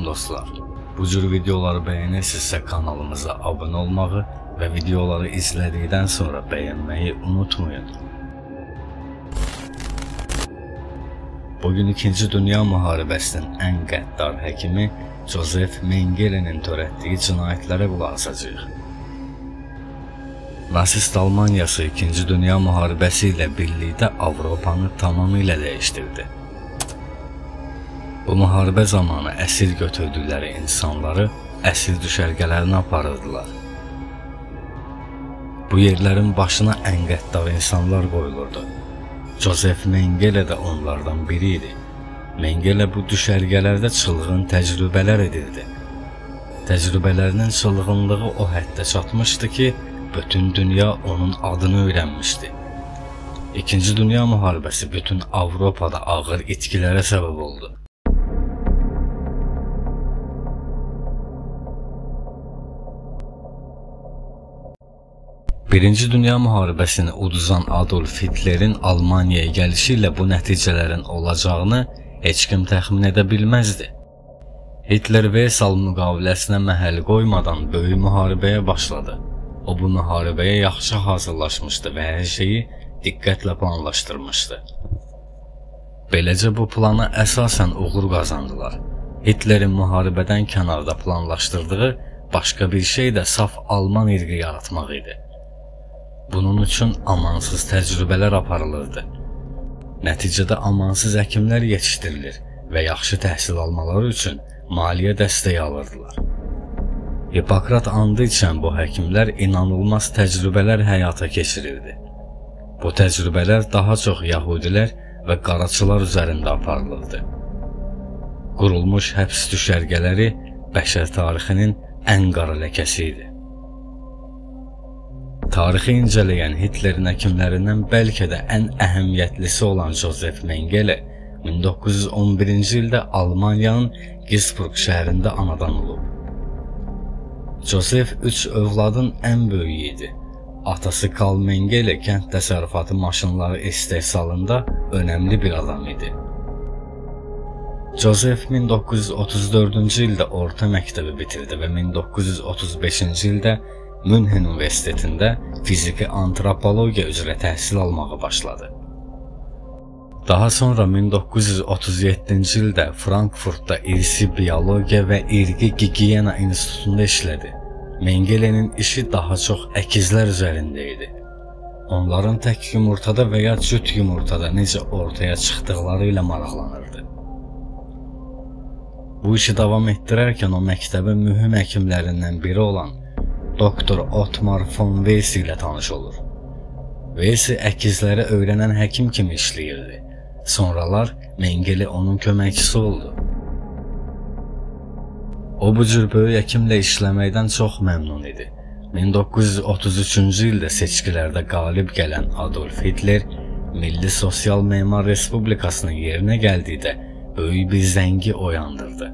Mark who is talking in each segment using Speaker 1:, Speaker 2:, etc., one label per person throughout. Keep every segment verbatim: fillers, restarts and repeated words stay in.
Speaker 1: dostlar. Bu cür videoları beğenirsinizsə kanalımıza abone olmağı ve videoları izledikten sonra beğenmeyi unutmayın. Bugün ikinci Dünya Müharibəsinin ən qəddar həkimi Joseph Mengel'in törətdiyi cinayətlərə qulaq asacağıq. Nasist Almaniyası ikinci Dünya Müharibəsi ilə birlikdə Avropanı tamamilə dəyişdirdi. Bu müharibə zamanı əsir götürdükləri insanları əsir düşərgələrinə aparırdılar. Bu yerlərin başına ən qəddar insanlar qoyulurdu. Joseph Mengele də onlardan biri idi. Mengele bu düşərgələrdə çılğın təcrübələr edirdi. Təcrübələrinin çılğınlığı o həddə çatmışdı ki, bütün dünya onun adını öyrənmişdi. İkinci Dünya Müharibəsi bütün Avropada ağır itkilərə səbəb oldu. Birinci Dünya Müharibəsini uduzan Adolf Hitlerin Almaniyaya gəlişi ilə bu nəticələrin olacağını heç kim təxmin edə bilməzdi. Hitler Versal müqaviləsinə məhəl qoymadan böyük müharibəyə başladı. O bu müharibəyə yaxşı hazırlaşmışdı və hər şeyi diqqətlə planlaşdırmışdı. Beləcə bu plana əsasən uğur qazandılar. Hitlerin müharibədən kənarda planlaşdırdığı başqa bir şey də saf Alman irqi yaratmaq idi. Bunun üçün amansız təcrübələr aparılırdı. Nəticədə amansız həkimlər yetişdirilir və yaxşı təhsil almaları üçün maliyyə dəstəyi alırdılar. Hipokrat andı içən bu həkimlər inanılmaz təcrübələr həyata keçirirdi. Bu təcrübələr daha çox yəhudilər və qaraçılar üzərində aparılırdı. Qurulmuş həbs düşərgələri bəşər tarixinin ən qara ləkəsi idi. Tarixi incələyən Hitlerin həkimlərindən bəlkə də ən əhəmiyyətlisi olan Joseph Mengele min doqquz yüz on birinci ildə Almaniyanın Gisburg şəhərində anadan olub. Joseph üç övladın ən böyüyü idi. Atası Karl Mengele kənd təsərrüfatı maşınları istehsalında önəmli bir adam idi. Joseph min doqquz yüz otuz dördüncü ildə orta məktəbi bitirdi və min doqquz yüz otuz beşinci ildə Münhen Universitetində fiziki antropologiya üzrə təhsil almağa başladı. Daha sonra min doqquz yüz otuz yeddinci ildə Frankfurtda irsi biologiya və irqi gigiyena institutunda işlədi. Mengele'nin işi daha çox əkizlər üzərində idi. Onların tək yumurtada və ya cüt yumurtada necə ortaya çıxdıqları ilə maraqlanırdı. Bu işi davam etdirərkən o məktəbin mühüm həkimlərindən biri olan Doktor Otmar von Weyse ilə tanış olur. Weyse əkizləri öyrənən həkim kimi işləyirdi. Sonralar Mengele onun köməkçisi oldu. O bu cür böyük həkimlə işləməkdən çox məmnun idi. min doqquz yüz otuz üçüncü ildə seçkilərdə qalib gələn Adolf Hitler Milli Sosial Memar Respublikasının yerinə gəldikdə böyük bir zəngi oyandırdı.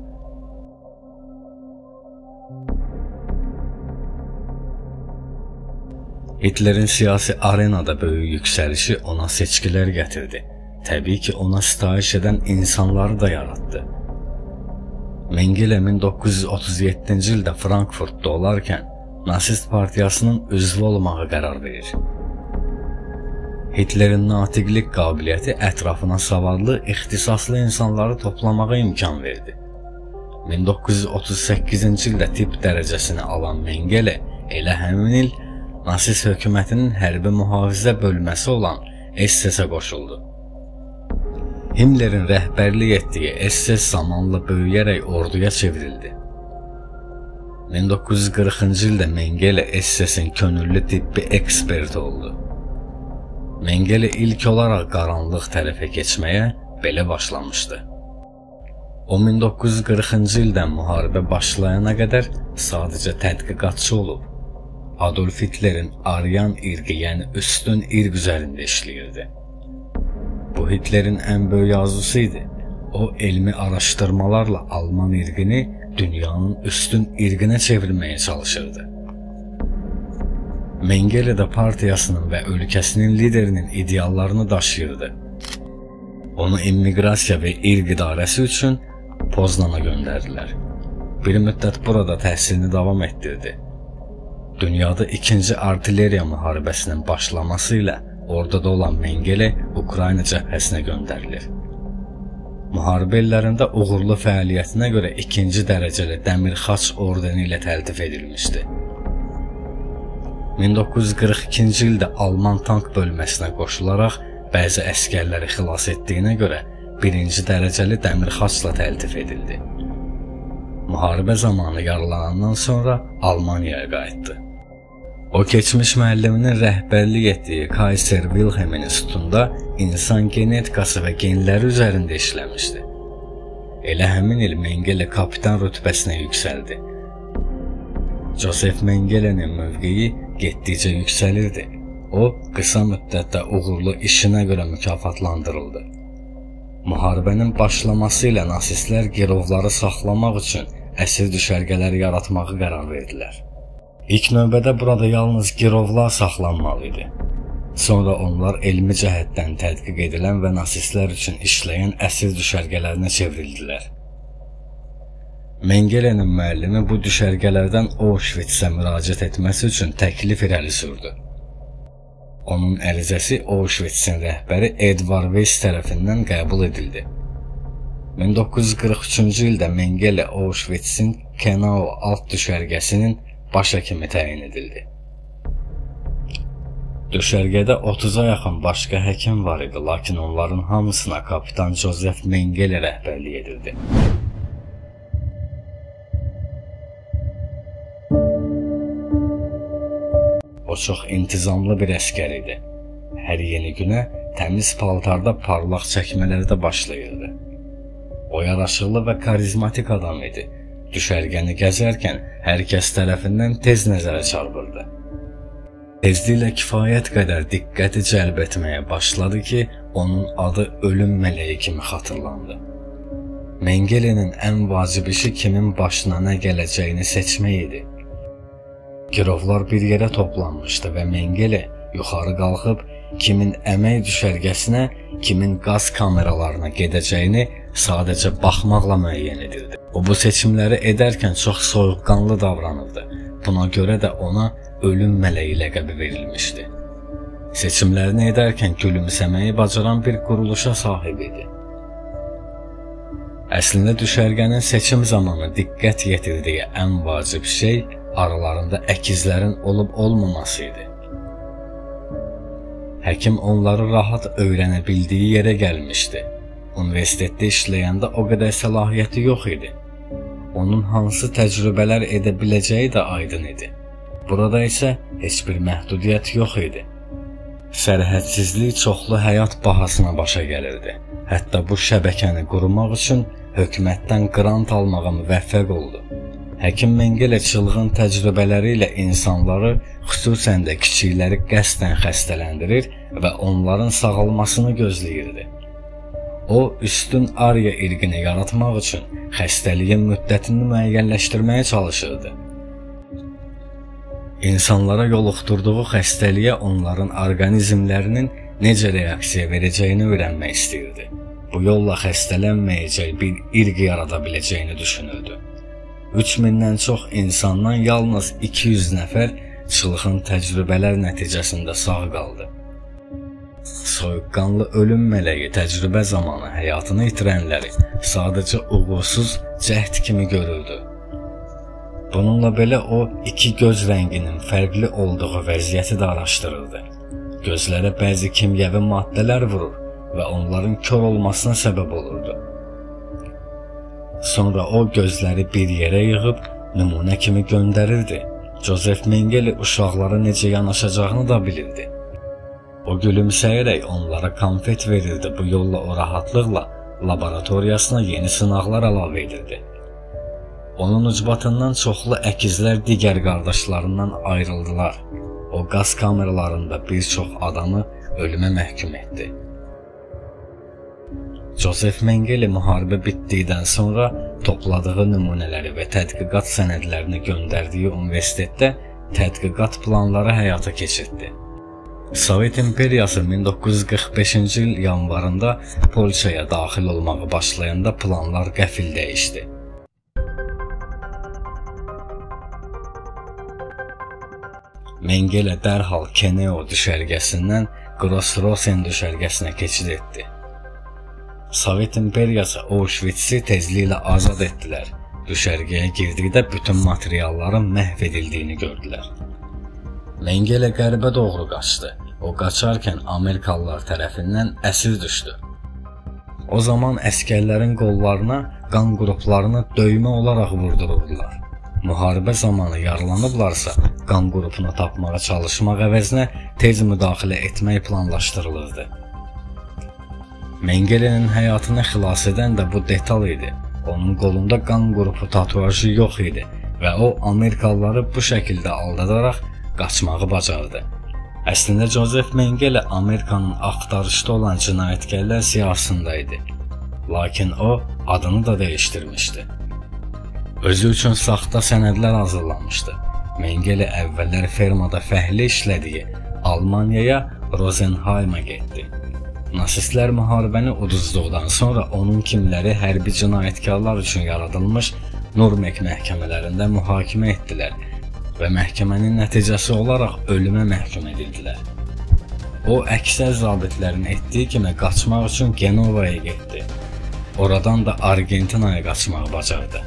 Speaker 1: Hitlerin siyasi arenada böyük yüksəlişi ona seçkilər gətirdi. Təbii ki, ona sitayiş edən insanları da yaratdı. Mengele min doqquz yüz otuz yeddinci ildə Frankfurtda olarkən Nasist Partiyasının üzvü olmağa qərar verir. Hitlerin natiqlik qabiliyyəti ətrafına savadlı, ixtisaslı insanları toplamağa imkan verdi. min doqquz yüz otuz səkkizinci ildə tip dərəcəsini alan Mengele elə həmin il Nasist hökumətinin hərbi mühafizə bölməsi olan S S-ə qoşuldu. Himmlerin rəhbərlik etdiyi S S zamanla böyüyərək orduya çevrildi. min doqquz yüz qırxıncı ildə Mengele S S'in könüllü tibbi eksperti oldu. Mengele ilk olaraq qaranlıq tərəfə keçməyə belə başlamışdı. O min doqquz yüz qırxıncı ildən müharibə başlayana qədər sadəcə tədqiqatçı olub. Adolf Hitlerin Aryan irqi, yəni üstün irq üzərində işləyirdi. Bu Hitlerin ən böyük arzusu idi. O elmi araşdırmalarla Alman irqini dünyanın üstün irqinə çevirməyə çalışırdı. Mengele də partiyasının və ölkəsinin liderinin ideallarını daşıyırdı. Onu immiqrasiya və irq idarəsi üçün Poznana göndərdilər. Bir müddət burada təhsilini davam etdirdi. Dünyada ikinci artilleriya müharibəsinin başlaması ilə orduda olan Mengele Ukrayna cəbhəsinə göndərilir. Müharibə illərində uğurlu fəaliyyətinə görə ikinci dərəcəli Dəmir Xaç ordeni ilə təltif edilmişdi. min doqquz yüz qırx ikinci ildə Alman tank bölməsinə qoşularaq bəzi əskərləri xilas etdiyinə görə birinci dərəcəli Dəmir Xaçla təltif edildi. Müharibə zamanı yaralanandan sonra Almaniyaya qayıtdı. O, keçmiş müəlliminin rəhbərlik etdiyi Kaiser Wilhelm İnstitutunda insan genetikası və genləri üzərində işləmişdi. Elə həmin il Mengele kapitan rütbəsinə yüksəldi. Joseph Mengele'nin mövqeyi getdikcə yüksəlirdi. O, qısa müddətdə uğurlu işinə görə mükafatlandırıldı. Müharibənin başlaması ilə nasistlər girovları saxlamaq üçün əsir düşərgələri yaratmağı qərar verdilər. İlk növbədə burada yalnız girovlar saxlanmalı idi. Sonra onlar elmi cəhətdən tədqiq edilən və nasistlər üçün işləyən əsir düşərgələrinə çevrildilər. Mengele'nin müəllimi bu düşərgələrdən Auschwitzə müraciət etməsi üçün təklif irəli sürdü. Onun ərizəsi Auschwitzin rəhbəri Edward Weiss tərəfindən qəbul edildi. min doqquz yüz qırx üçüncü ildə Mengele Auschwitzin Kenau alt düşərgəsinin baş həkimi təyin edildi. Düşərgədə otuza yaxın başqa həkim var idi, lakin onların hamısına kapitan Joseph Mengele rəhbərlik edirdi. O çox intizamlı bir əskər idi. Hər yeni günə təmiz paltarda parlaq çəkmələrdə başlayırdı. O yaraşıqlı və karizmatik adam idi. Düşərgəni gəzərkən hər kəs tərəfindən tez nəzərə çarpırdı. Tezliklə kifayət qədər diqqəti cəlb etməyə başladı ki, onun adı ölüm mələyi kimi xatırlandı. Mengele'nin ən vacib işi kimin başına nə gələcəyini seçmək idi. Girovlar bir yerə toplanmışdı və Mengele yuxarı qalxıb kimin əmək düşərgəsinə, kimin qaz kameralarına gedəcəyini sadəcə baxmaqla müəyyən edirdi. O, bu seçimləri edərkən çox soyuqqanlı davranırdı. Buna görə də ona ölüm mələyi ləqəbi verilmişdi. Seçimlərini edərkən gülümsəməyi bacaran bir quruluşa sahib idi. Əslində düşərgənin seçim zamanı diqqət yetirdiyi ən vacib şey aralarında əkizlərin olub-olmaması idi. Həkim onları rahat öyrənə bildiyi yerə gəlmişdi. Universitetdə işləyəndə o qədər səlahiyyəti yox idi. Onun hansı təcrübələr edə biləcəyi də aydın idi. Burada isə heç bir məhdudiyyət yox idi. Sərhədsizlik çoxlu həyat bahasına başa gəlirdi. Hətta bu şəbəkəni qurmaq üçün hökumətdən qrant almağa müvəffəq oldu. Həkim Mengele çılğın təcrübələri ilə insanları, xüsusən də kiçikləri qəsdən xəstələndirir və onların sağalmasını gözləyirdi. O, üstün Arya irqini yaratmaq üçün xəstəliyin müddətini müəyyənləşdirməyə çalışırdı. İnsanlara yoluxdurduğu xəstəliyə onların orqanizmlərinin necə reaksiya verəcəyini öyrənmək istəyirdi. Bu yolla xəstələnməyəcək bir irq yarada biləcəyini düşünürdü. üç mindən çox insandan yalnız iki yüz nəfər çılğın təcrübələr nəticəsində sağ qaldı. Soyuqqanlı ölüm mələyi təcrübə zamanı həyatını itirənləri sadəcə uğursuz cəhd kimi görürdü. Bununla belə o, iki göz rənginin fərqli olduğu vəziyyəti də araşdırırdı. Gözlərə bəzi kimyəvi maddələr vurur və onların kör olmasına səbəb olurdu. Sonra o, gözləri bir yerə yığıb nümunə kimi göndərirdi. Joseph Mengele uşaqlara necə yanaşacağını da bilirdi. O, gülümsəyərək onlara konfet verirdi. Bu yolla o rahatlıqla laboratoriyasına yeni sınaqlar əlavə edirdi. Onun ucbatından çoxlu əkizlər digər qardaşlarından ayrıldılar. O, qaz kameralarında bir çox adamı ölümə məhkum etdi. Joseph Mengele müharibə bitdikdən sonra topladığı nümunələri və tədqiqat sənədlərini göndərdiyi universitetdə tədqiqat planları həyata keçirdi. Sovet İmperiyası min doqquz yüz qırx beşinci il yanvarında Polşaya daxil olmağı başlayanda planlar qəfil dəyişdi. Mengele dərhal Keneo düşərgəsindən Gross-Rosen düşərgəsinə keçid etdi. Sovet imperiyası Auschwitz-i tezliklə azad etdilər. Düşərgəyə girdikdə bütün materialların məhv edildiyini gördülər. Mengele qərbə doğru qaçdı. O qaçarkən Amerikalılar tərəfindən əsir düşdü. O zaman əskərlərin qollarına qan qruplarını döymə olaraq vurdururdular. Müharibə zamanı yaralanıblarsa, qan qrupunu tapmağa çalışmaq əvəzinə tez müdaxilə etmək planlaşdırılırdı. Mengelenin həyatını xilas edən də bu detal idi. Onun qolunda qan qrupu tatuajı yox idi və o Amerikalıları bu şəkildə aldadaraq qaçmağı bacardı. Əslində Joseph Mengele Amerikanın axtarışda olan cinayətkarlar siyahısında idi. Lakin o adını da dəyişdirmişdi. Özü üçün saxta sənədlər hazırlamışdı. Mengele əvvəllər fermada fəhlə işlədiyi Almaniyaya, Rosenheim'a getdi. Nasistlər müharibəni uduzduqdan sonra onun kimləri hərbi cinayətkarlar üçün yaradılmış Nürnberg məhkəmələrində mühakimə etdilər və məhkəmənin nəticəsi olaraq ölümə məhkum edildilər. O, əksər zabitlərin etdiyi kimi qaçmaq üçün Genovaya getdi. Oradan da Argentinaya qaçmağı bacardı.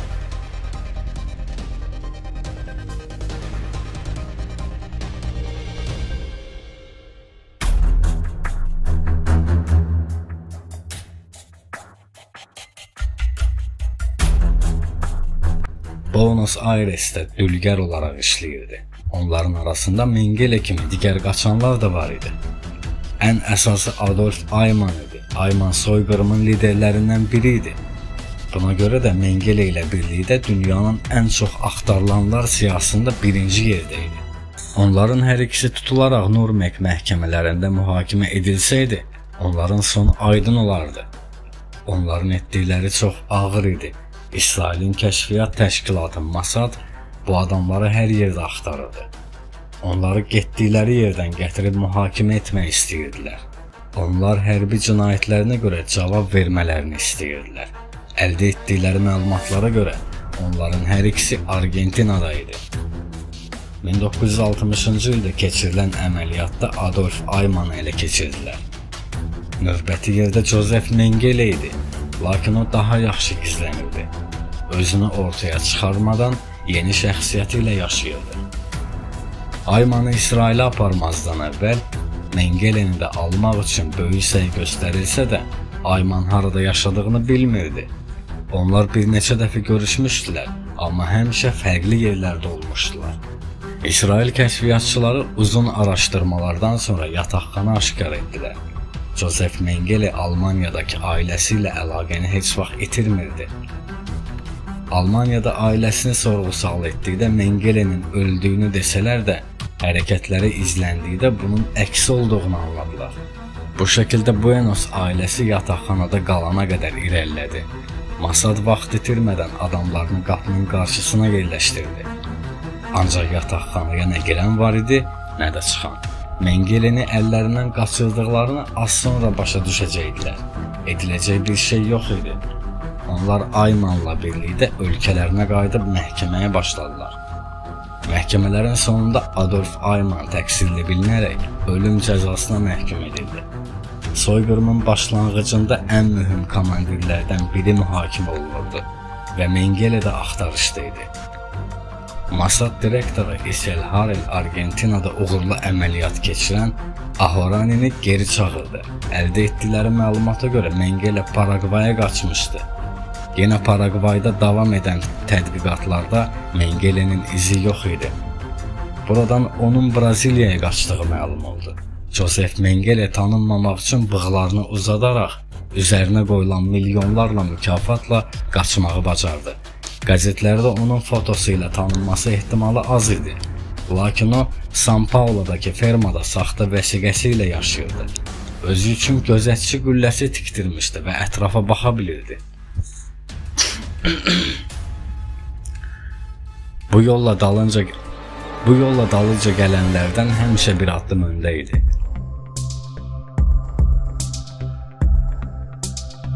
Speaker 1: Buenos Aires'te dülgər olaraq işləyirdi. Onların arasında Mengele kimi digər qaçanlar da var idi. Ən əsası Adolf Eichmann idi. Eichmann soyqırımın liderlərindən biri idi. Buna görə də Mengele ilə birlikdə dünyanın ən çox axtarılanlar siyahısında birinci yerdə idi. Onların hər ikisi tutularaq Nürnberg məhkəmələrində mühakimə edilsəydi, onların sonu aydın olardı. Onların etdikləri çox ağır idi. İsrailin kəşfiyyat təşkilatı Mossad bu adamları hər yerdə axtarırdı. Onları getdikləri yerdən gətirib mühakimə etmək istəyirdilər. Onlar hərbi cinayətlərinə görə cavab vermələrini istəyirdilər. Əldə etdikləri məlumatlara görə onların hər ikisi Argentinada idi. min doqquz yüz altmışıncı ildə keçirilən əməliyyatda Adolf Eichmann'ı elə keçirdilər. Növbəti yerdə Joseph Mengele idi. Lakin o daha yaxşı gizlənirdi. Özünü ortaya çıxarmadan yeni şəxsiyyəti ilə yaşayırdı. Eichmann'ı İsrailə aparmazdan əvvəl Mengeleni də almaq üçün böyük səy göstərilsə də Eichmann harada yaşadığını bilmirdi. Onlar bir neçə dəfə görüşmüşdülər, amma həmişə fərqli yerlərdə olmuşdular. İsrail kəşfiyyatçıları uzun araşdırmalardan sonra yataqxana aşkar etdilər. Joseph Mengele Almaniyadakı ailəsi ilə əlaqəni heç vaxt itirmirdi. Almaniyada ailəsini sorğu-sual etdikdə Mengelenin öldüyünü desələr də, hərəkətləri izləndikdə bunun əksi olduğunu anladılar. Bu şəkildə Buenos ailəsi yataqxanada qalana qədər irəlilədi. Mossad vaxt itirmədən adamlarını qapının qarşısına yerləşdirdi. Ancaq yataqxanaya nə girən var idi, nə də çıxan. Mengeleni əllərindən qaçırdıqlarını az sonra başa düşəcəkdilər. Ediləcək bir şey yox idi. Onlar Eichmann'la birlikdə ölkələrinə qayıdıb məhkəməyə başladılar. Məhkəmələrin sonunda Adolf Eichmann təqsirli bilinərək ölüm cəzasına məhkum edildi. Soyqırımın başlanğıcında ən mühüm komandirlərdən biri mühakimə olunurdu və Mengele də axtarışda idi. Mossad direktoru Isel Harel Argentinada uğurlu əməliyyat keçirən Ahoranini geri çağırdı. Əldə etdikləri məlumata görə Mengele Paragvaya qaçmışdı. Yenə Paragvayda davam edən tədqiqatlarda Mengelenin izi yox idi. Buradan onun Braziliyaya qaçdığı məlum oldu. Joseph Mengele tanınmamaq üçün bığlarını uzadaraq üzərinə qoyulan milyonlarla mükafatla qaçmağı bacardı. Qəzetlərdə onun fotosu ilə tanınması ehtimalı az idi. Lakin o, San Paulo'dakı fermada saxta vəsiqəsi ilə yaşayırdı. Özü üçün gözətçi qülləsi tikdirmişdi və ətrafa baxa bilirdi. Bu yolla dalınca bu yolla dalınca gələnlərdən həmişə bir addım öndə idi.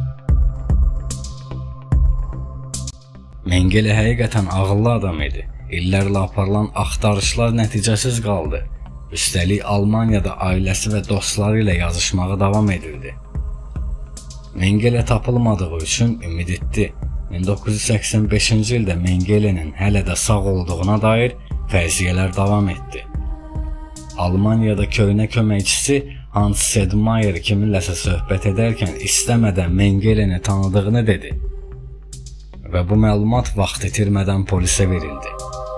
Speaker 1: Mengele həqiqətən ağıllı adam idi. illərlə aparılan axtarışlar nəticəsiz qaldı. Üstəlik Almaniyada ailəsi və dostları ilə yazışmağa davam edirdi. Mengele tapılmadığı üçün ümid etdi. min doqquz yüz səksən beşinci ildə Mengele'nin hələ də sağ olduğuna dair fərziyyələr davam etdi. Almaniyada köhnə köməkçisi Hans Sedlmayr kiminləsə söhbət edərkən istəmədən Mengele'ni tanıdığını dedi və bu məlumat vaxt itirmədən polisə verildi.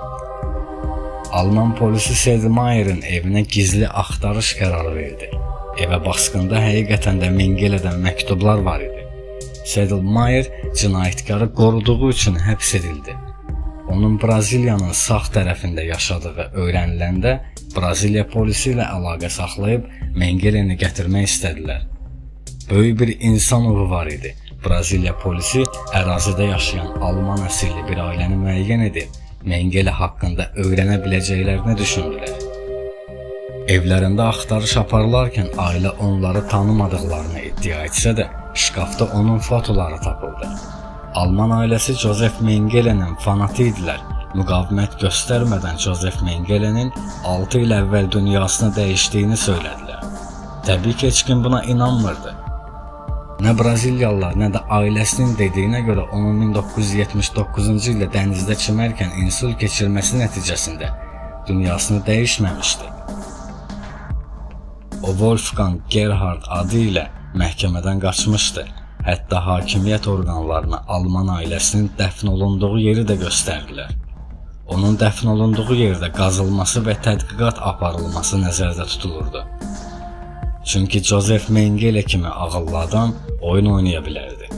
Speaker 1: Alman polisi Sedlmayr'ın evinə gizli axtarış qərarı verdi. Evə basqında həqiqətən də Mengele'dən məktublar var idi. Sedlmayr cinayətkarı qoruduğu üçün həbs edildi. Onun Braziliyanın sağ tərəfində yaşadığı öyrəniləndə Braziliya polisi ilə əlaqə saxlayıb Mengele'ni gətirmək istədilər. Böyük bir insan ovu var idi. Braziliya polisi ərazidə yaşayan Alman əsilli bir ailəni müəyyən edib Mengele haqqında öyrənə biləcəklərini düşündülər. Evlərində axtarış aparılarkən ailə onları tanımadıqlarını iddia etsə də, şkafda onun fotoları tapıldı. Alman ailəsi Josef Mengele'nin fanatı idilər. Müqavimət göstərmədən Josef Mengele'nin altı il əvvəl dünyasını dəyişdiyini söylədilər. Təbii ki, heç kim buna inanmırdı. Nə Braziliyalılar, nə də ailəsinin dediyinə görə onun min doqquz yüz yetmiş doqquzuncu ildə dənizdə çimərkən insult keçirməsi nəticəsində dünyasını dəyişməmişdi. O Wolfgang Gerhard adı ilə məhkəmədən qaçmışdı. Hətta hakimiyyət orqanlarına Alman ailəsinin dəfn olunduğu yeri də göstərdilər. Onun dəfn olunduğu yerdə qazılması və tədqiqat aparılması nəzərdə tutulurdu. Çünki Josef Mengele kimi ağıllı adam oyun oynaya bilərdi.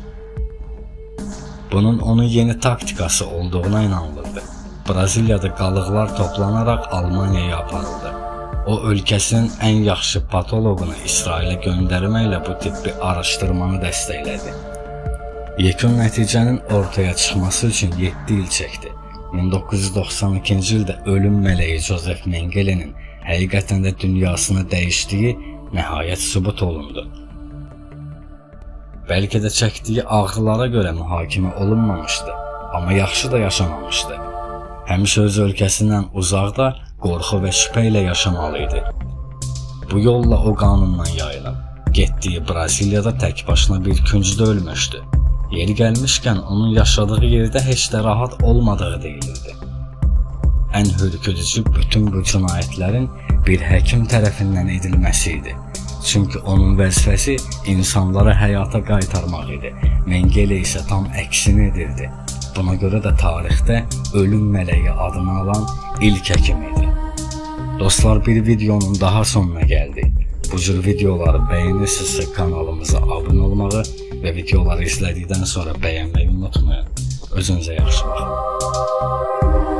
Speaker 1: Bunun onun yeni taktikası olduğuna inanılırdı. Braziliyada qalıqlar toplanaraq Almaniyaya aparıldı. O, ölkəsinin ən yaxşı patoloqunu İsrailə göndərməklə bu tip bir araşdırmanı dəstəklədi. Yekun nəticənin ortaya çıxması üçün yeddi il çəkdi. min doqquz yüz doxsan ikinci ildə ölüm mələyi Josef Mengele'nin həqiqətən də dünyasını dəyişdiyi nəhayət sübut olundu. Bəlkə də çəkdiyi ağrılara görə mühakimə olunmamışdı, amma yaxşı da yaşamamışdı. Həmişə öz ölkəsindən uzaqda qorxu və şübhə ilə yaşamalıydı. Bu yolla o qanundan yayılıb, getdiyi Braziliyada tək başına bir küncdə ölmüşdü. Yeri gəlmişkən onun yaşadığı yerdə heç də rahat olmadığı deyilirdi. Ən hürküdücü bütün bu cinayətlərin bir həkim tərəfindən edilməsi idi. Çünki onun vəzifəsi insanları həyata qaytarmaq idi. Mengele isə tam əksini edirdi. Buna görə də tarixdə ölüm mələyi adını alan ilk həkim idi. Dostlar, bir videonun daha sonuna gəldik. Bu cür videoları bəyənirsinizsə kanalımıza abunə olmağı və videoları izlədikdən sonra bəyənməyi unutmayın. Özünüzə yaxşı baxın.